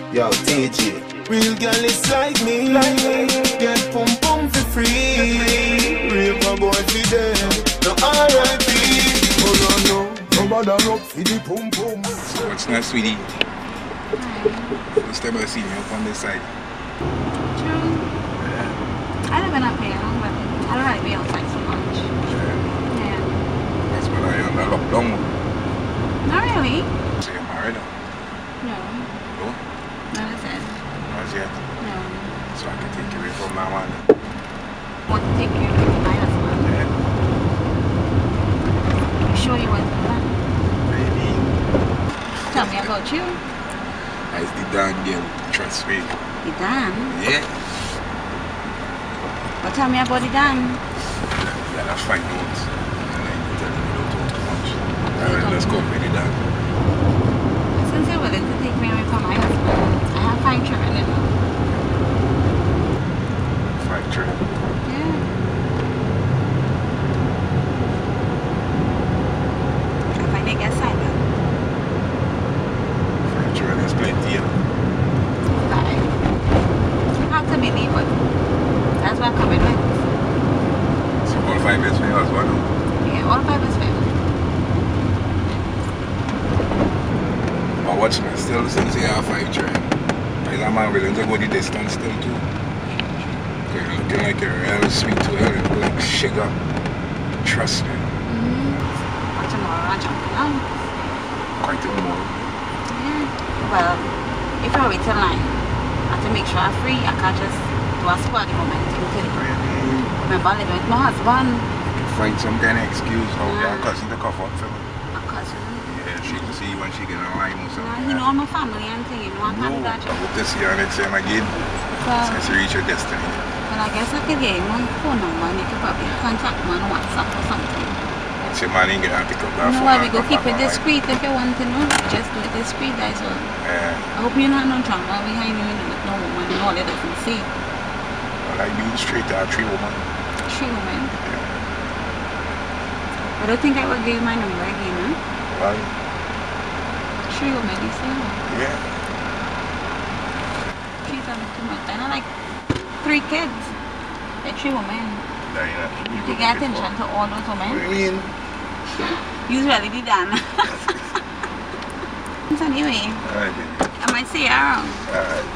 Yo, TG. Real girl is like me. Get pum pum for free. Real boy for them. No R.I.P. Oh no, nobody up for the pum pum. So what's nice, sweetie? First time I see you up on this side. True. Yeah. I live in a piano, but I don't like to be outside so much. Yeah. That's what I am. I look down. Not really. So you're married now? No. No? Not as it. Not yet. No. So I can take you away from now on. Want to take you to my husband? Yeah. You sure you want to do that? Maybe. Tell me about you. As the Dan girl, trust me. The Dan? Yeah. But tell me about the Dan. Yeah, that's fine notes. And I can tell you don't talk too much. Alright, let's go with the Dan. Since you're willing to take me away from my husband, I have 5 children, you know. 5 children. Yeah. If I did get silent. 5 children is plenty, yeah. 5. Hard to believe, but that's what I'm coming with. So all 5 is for your husband now? Yeah, all 5 is fair. But watch me, still since you have 5 children. Is a man willing to go the distance still too? Because you're looking like you're real sweet to her, you look like sugar. Trust me. What's tomorrow? I'm jumping out. Quite a more. Yeah. Well, if I wait till 9, I have to make sure I'm free. I can't just do a squad moment. Remember, I live with my husband. Find some kind of excuse how your cousin to cover up for me. My cousin. Yeah, she can see you when she get online or something. You know, my family and thing, you know, I can't do that. I hope to see you next time again. Since you reach your destiny. Well, I guess I could get my phone number and you could probably contact me on WhatsApp or something. Once your man ain't get to pick up that You know phone. why we go keep it discreet if you want to know. Just do it discreet, that's all. Yeah. I hope you don't have no drama behind you with no woman and all that doesn't see. Well, I being straight to a 3 woman. 3 women. Yeah. I don't think I will give you my number again, huh? Why? 3 women, you say? Yeah. 3 times too much. I know like 3 kids. Like 3 women. You get attention to all those women. What do you mean? Usually the Dan. Anyway, Alright, baby. I might see you around. Alright.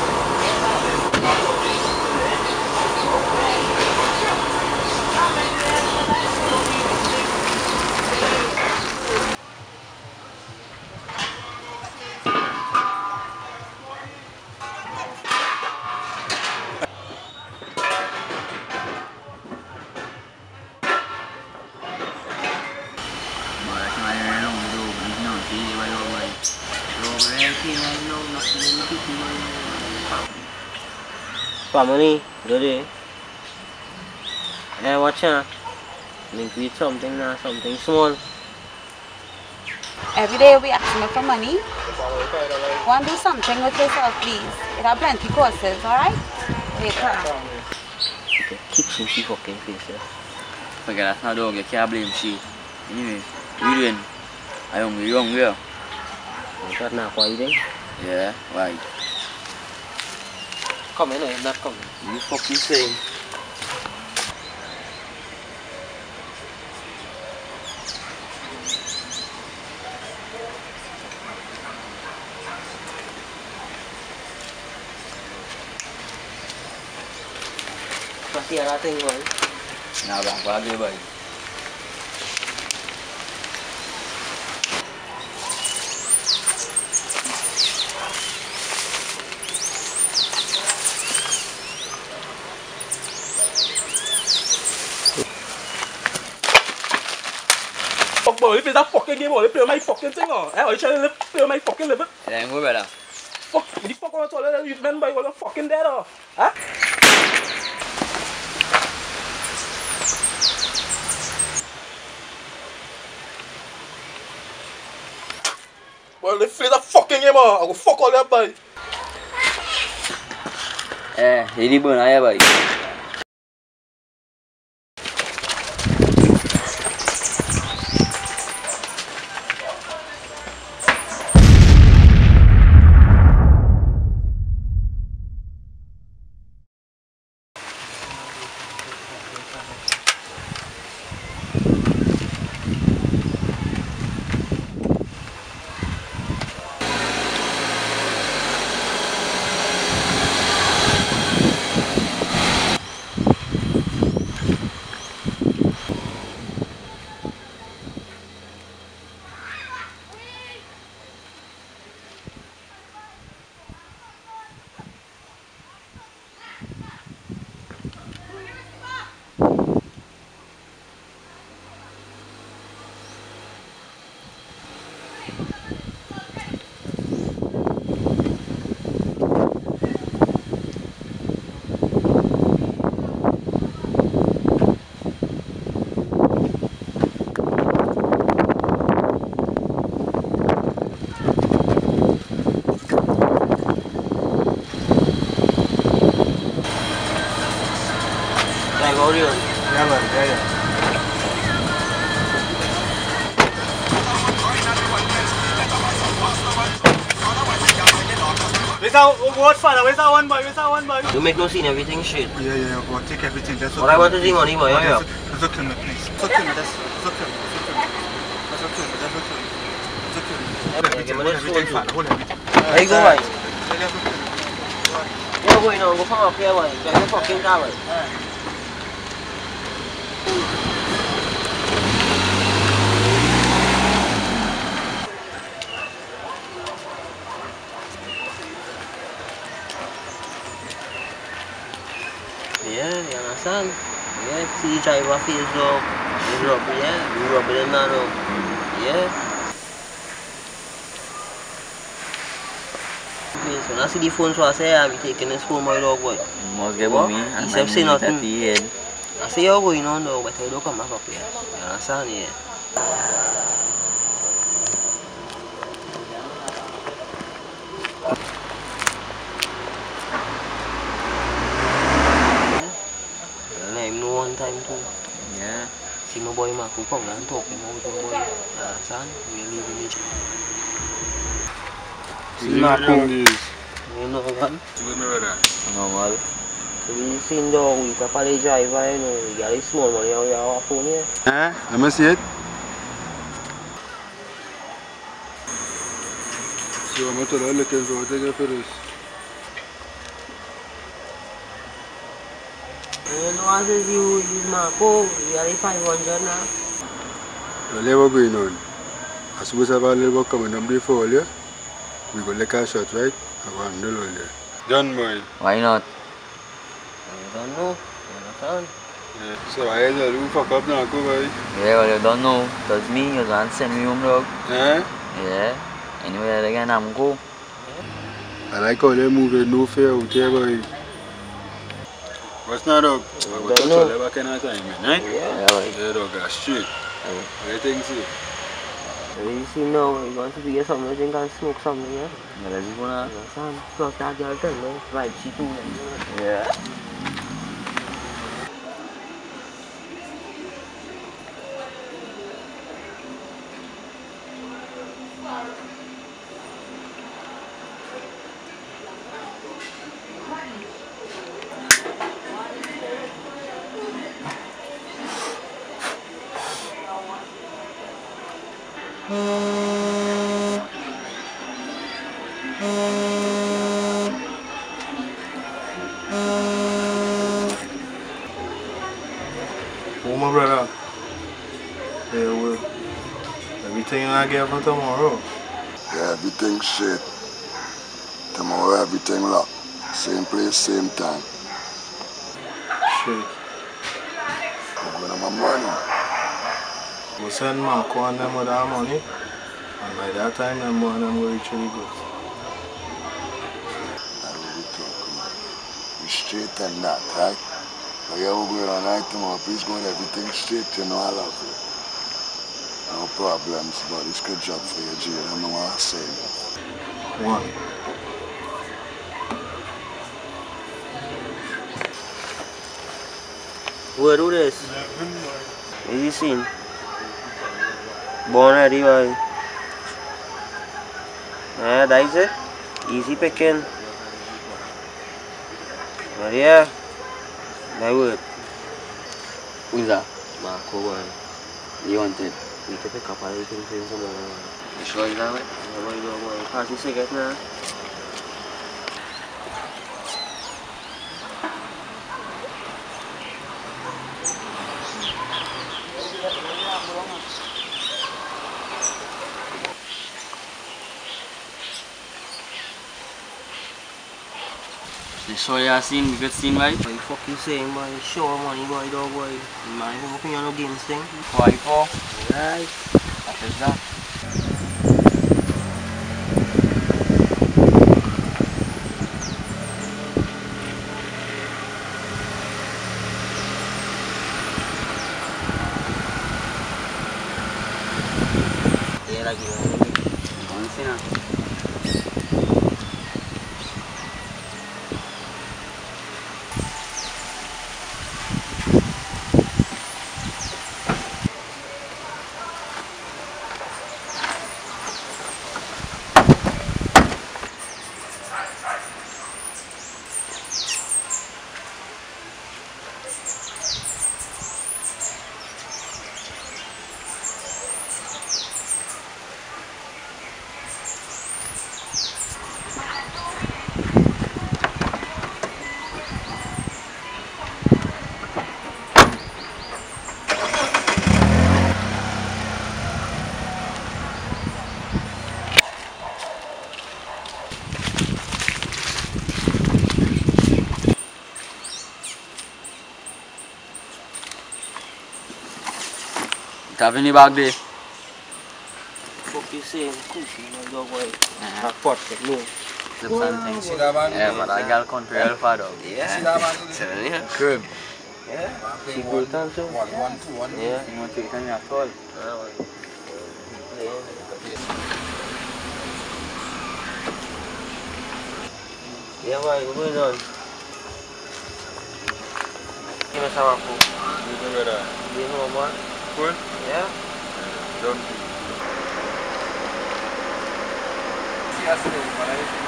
Family, good. Hey, watch out. Link with something now, something small. Every day you'll be asking me for money. Want to do something with yourself, please. It have plenty courses, alright? Later. Okay, kick she fucking face, yeah. Forget that's not dog, you can't blame she. Anyway, what you doing? Are you hungry? You got now for eating? Yeah, why? Come in, I'm not coming. You fucking saying? Pasti ada tinggal. Nah, bagi boy. Fuck boy, if it's that fucking game, boy, play my fucking thing on. I try to play my fucking liver. It ain't good, brother. Fuck, the fuck on all that youth men boy, what the fucking dead or? Huh? Well, if it's that fucking game on, I go fuck all that boy. Ini pun ayah boy. road here. Yeah, man, yeah. Where's that one boy? You make no scene, everything straight. Yeah, go take everything. That's What I want to see money, boy. Yeah. That's okay, me, please. It's okay, me. That's okay. That's okay. Yeah, give me this phone too. Hold everything. Where you go, boy? You're going on, go from up here, boy. Get the fucking car, boy. Yeah, you understand? Yeah, see driver face up, you rub it, yeah, you rub it in that up. Yeah. Yes, when I see the phone, so I say I'll be taking this phone, my dog, boy. You must get with me. He said say nothing. At the end. I say you're going on though, but I don't come back up here. You understand? Yeah. One time too. Yeah. See my boy Mark who come and talk him out with my boy. Son, we live in each. See Mark you know what? You know that. Normal. So we seen dog, we probably driver, you know, we got a small money on our phone here. Let me see it. So I'm looking for what for this. You know, as you use Marco, we are 500 now. Well, never going on. I suppose I have a little coming up before you. We go like a shot, right? I go handle all you. Done, boy. Why not? I don't know. You understand? Yeah. So I had to fuck up now, go boy. Yeah, well, you don't know. That's me. You can't send me home, dog. Yeah? Anyway, again, I'm go. I like how they move with no fear out here, boy. What's not dog? I will touch all the back in that time, man, right? Yeah. Yeah, dog, that's straight. What do you think, see? So you see now, you want to get something, you think I smoke something, yeah? Yeah, let's go now. You understand? Plus that girl tell me, right, she too. Yeah. Oh, my brother. Yeah, well, everything I get for tomorrow. Yeah, everything straight. Tomorrow everything locked. Same place, same time. Shit. I'm going to my money. We'll send Marco and them with our money. And by that time, them boy and them will reach really good. I will be talking. We straight and that, right? But yeah, we're going on night tomorrow. Please go with everything straight, you know I love you. No problems, but it's good job for you, G. I don't know what I say. One. Who do this? Easy scene. Born ready, boy. Yeah, that's it. Easy picking. But yeah, that would. Who's that? Marco, boy. You wanted? We can pick up everything for him tomorrow. You sure is that way? Yeah, boy. Pass the cigarette now. You sure you have seen? Good scene, right? What you fucking saying, boy? Show money, boy, dog, boy. Man, you working on no games thing. Why for? Right. What is that? Yeah, like you. Don't see now. have in the bag there? Fuck you saying? Cookie, my dog boy. A pot, no. Something. See that man? Yeah, but that girl country real far dog. Yeah. See that man? Seven, yeah. Crib. Yeah. She good time too. 1, 1, 2, 1. Yeah. You want to take time at all? Yeah, boy, what's going on? Give me some apple. Do you know what? Cool? Yeah? Done. See us today, but I just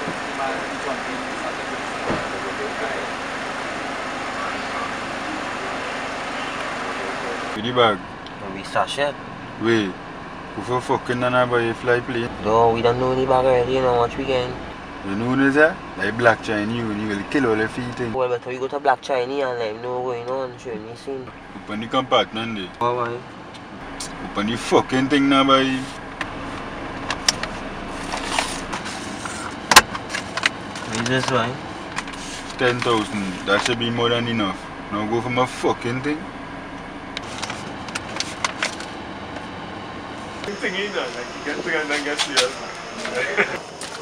With the bag? We sachet. Wait, who for fucking and buy a fly plane? No, we don't know any bag already, you know, watch weekend. You know this, eh? Like black Chinese, you will kill all the feet in. Well, better we go to Black Chinese and let him know what's going on, show me scene. Open the compartment there. Oh, boy. Open the fucking thing now, boy. What is this, boy? 10,000, that should be more than enough. Now go for my fucking thing. Thing in there, like you get thing and then get serious.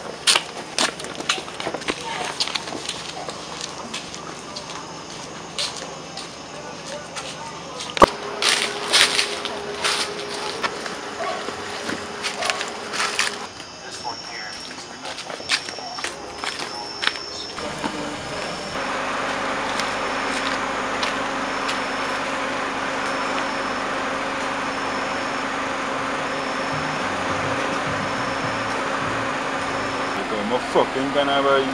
I'm a fucking gonna buy.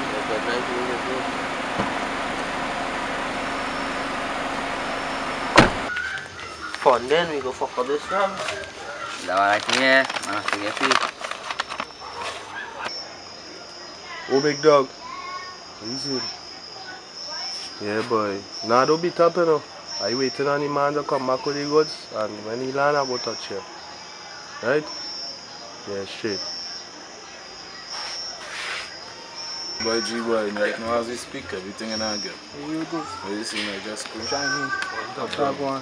Fun then, we go fuck up this now. That one I think, yeah, man, I have to get free. Oh, big dog. Easy. Yeah, boy. Nah, don't be tough, you know. I waiting on the man to come back with the goods, and when he land, I go touch you. Right? Yeah, straight. Boy G boy, right now as we speak, everything in our girl. Here you go. So you see me just go. Chinese. That one.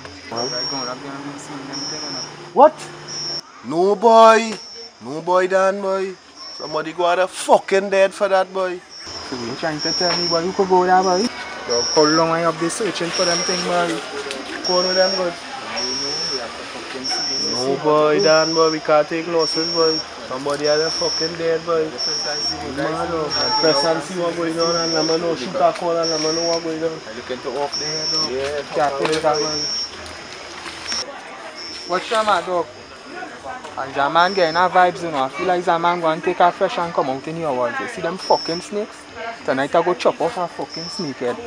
What? No, boy. No, boy, Dan, boy. Somebody got a fucking dead for that, boy. So you trying to tell me, boy, you could go there, boy? Dog, how long I have been searching for them thing, boy? Go on with them, boy. No, boy, Dan, boy. We can't take losses, boy. Somebody had a fucking dead, boy. Man, press and see what's going on, and let me know. Shoot a call and let me know what's going on. I look into off there, dog. Yeah, Can't tell you that, boy. What's your man, dog? And your man getting our vibes, you know. I feel like your man going to take a fresh and come out in your world. You see them fucking snakes? Tonight I go chop off a fucking snake head.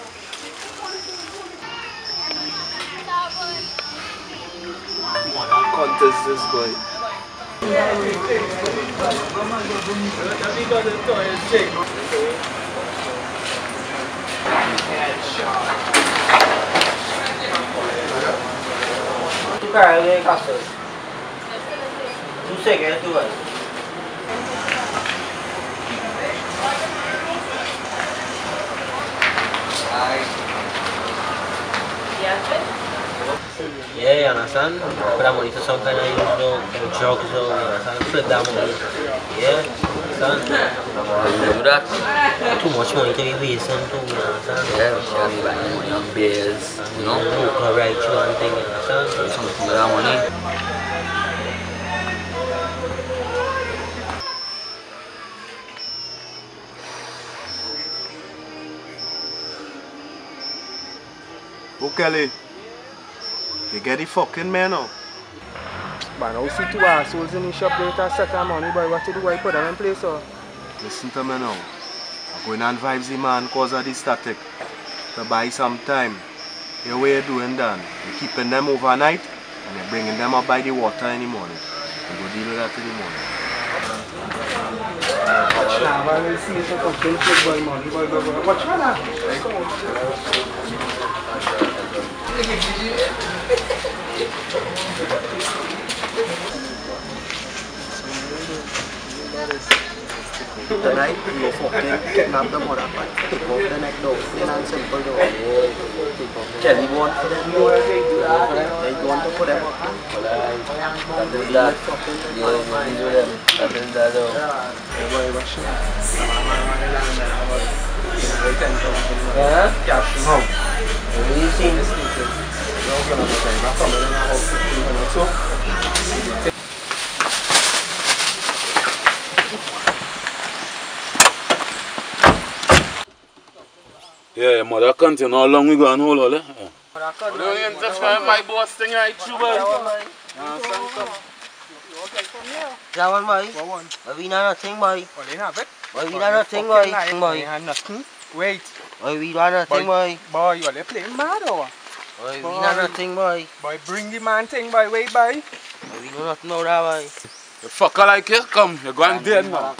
What contest this, boy? Caralho, Castor. Não sei quem é tu, velho. Yeah, you understand? Put that money to some kind of drugs or you understand? Flip that money. Yeah, understand? You do that? Too much money to be wasting too, you understand? Yeah, we should be buying money on beers, you know? Local right you and thing, you understand? Something with that money. Oh, Kelly. You get the fucking man now. Man, I see two assholes in the shop later set of money, boy. What you do? Why put them in place, sir? Listen to me now. I'm going and vibes the man cause of the static. To buy some time. Hear what you're doing, Dan. You're keeping them overnight and you're bringing them up by the water in the morning. You go deal with that in the morning. Watch now, boy. We'll see if you fucking football money, boy. Watch now. Tonight, you fucking kidnap the mother and take off the neck though. Plain and simple though. Kelly want for them. They want to put them up. That is that. That is that though. Cash home. You see the sneakers. Yeah, mother continue how long we go and hold all that? Yeah. You don't interfere my boss thing right through, boy. That one, boy. But we know nothing, boy. Well, they have it. Boy, we know nothing, boy. They have nothing. Wait. Boy, we know nothing, boy. Boy, well, they playing mad, or what? Boy, we know nothing, boy. Boy, bring the man thing, boy. Wait, boy. Boy, we know nothing about that, boy. You fucker like you, come. You're going dead now.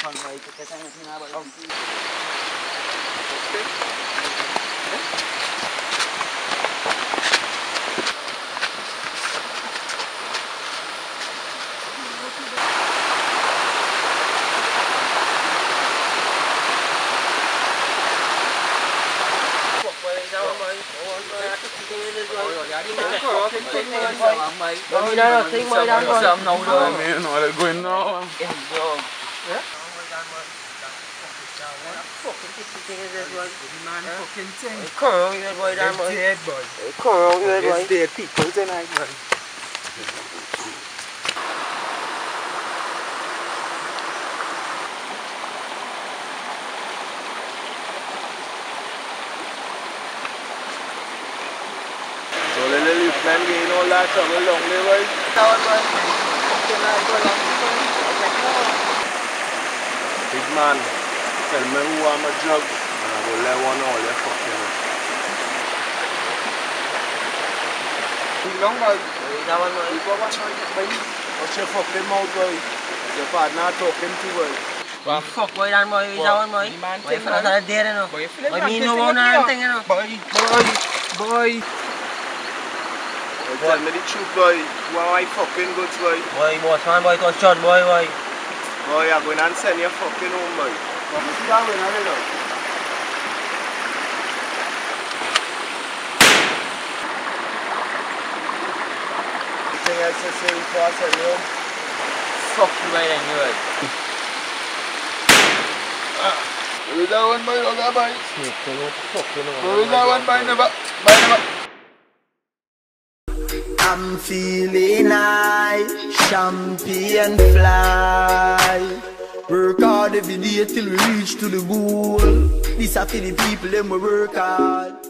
Boy, we know nothing, boy. That boy. You know they're going now. Man, fucking thing. Come around here, boy. That boy. Dead, boy. Come around here, boy. It's dead people tonight, boy. So the little plan getting all that trouble along the way. Big man, tell me who I'm a jug and I will let one all your fucking up. Long, boy. That one, boy. Watch your fucking mouth, boy. Your partner talking to boy. Well, fuck, boy, that boy. That one, boy. Boy, you feel like dead, you know. Boy, you feel like I mean, no one or anything, you know. Boy. Tell me the truth, boy. Who I fucking goods, boy? Boy, boss man, boy, touch John, boy. Boy, you're going and send your fucking home, boy. You see that going on, you know? Anything else to say before I send you home? Fuck you right then, you right. Where is that one, boy? Look at boy. Where is that one, boy? Never. I'm feeling high, champion fly. Work hard every day till we reach to the goal. This are for the people them we work hard.